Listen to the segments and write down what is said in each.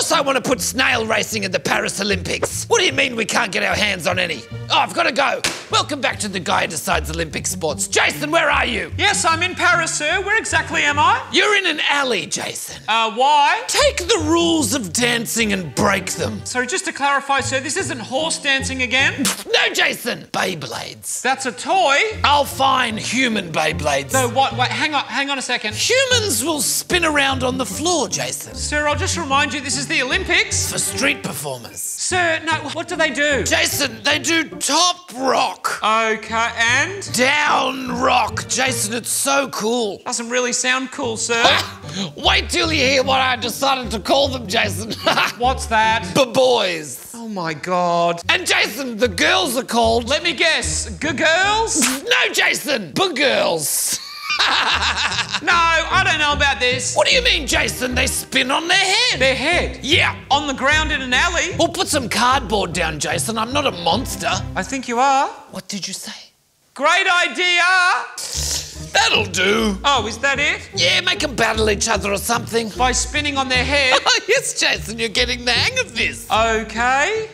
course I want to put snail racing at the Paris Olympics. What do you mean we can't get our hands on any? Oh, I've got to go. Welcome back to The Guy Who Decides Olympic Sports. Jason, where are you? Yes, I'm in Paris, sir. Where exactly am I? You're in an alley, Jason. Why? Take the rules of dancing and break them. Sorry, just to clarify, sir, this isn't horse dancing again? No, Jason. Beyblades. That's a toy? I'll find human Beyblades. No, what? Wait, hang on a second. Humans will spin around on the floor, Jason. Sir, I'll just remind you, this is the Olympics. For street performers. Sir, no, what do they do? Jason, they do top rock. Okay, and? Down rock. Jason, it's so cool. Doesn't really sound cool, sir. Wait till you hear what I decided to call them, Jason. What's that? Boys. Oh my God. And Jason, the girls are called... Let me guess, girls? No, Jason, girls. No, I don't know about this. What do you mean, Jason? They spin on their head. Their head? Yeah. On the ground in an alley? Well, put some cardboard down, Jason. I'm not a monster. I think you are. What did you say? Great idea. That'll do. Oh, is that it? Yeah, make them battle each other or something. By spinning on their head? Oh, yes, Jason, you're getting the hang of this. Okay.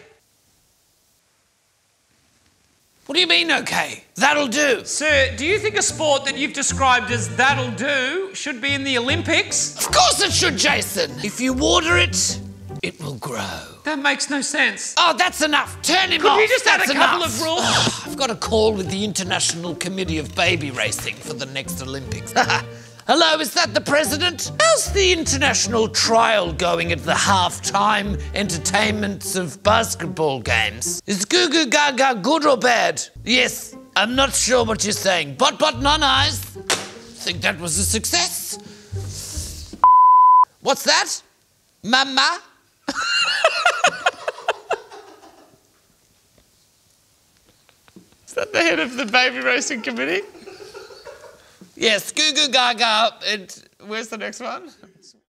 What do you mean, okay? That'll do. Sir, do you think a sport that you've described as that'll do should be in the Olympics? Of course it should, Jason. If you water it, it will grow. That makes no sense. Oh, that's enough. Turn him off. Could we just add a couple enough. of rules? I've got a call with the International Committee of Baby Racing for the next Olympics. Hello, is that the president? How's the international trial going at the half-time entertainments of basketball games? Is Goo Goo Gaga good or bad? Yes, I'm not sure what you're saying. But none eyes. Think that was a success? What's that? Mama? Is that the head of the baby racing committee? Yes, Goo Goo Gaga. And where's the next one?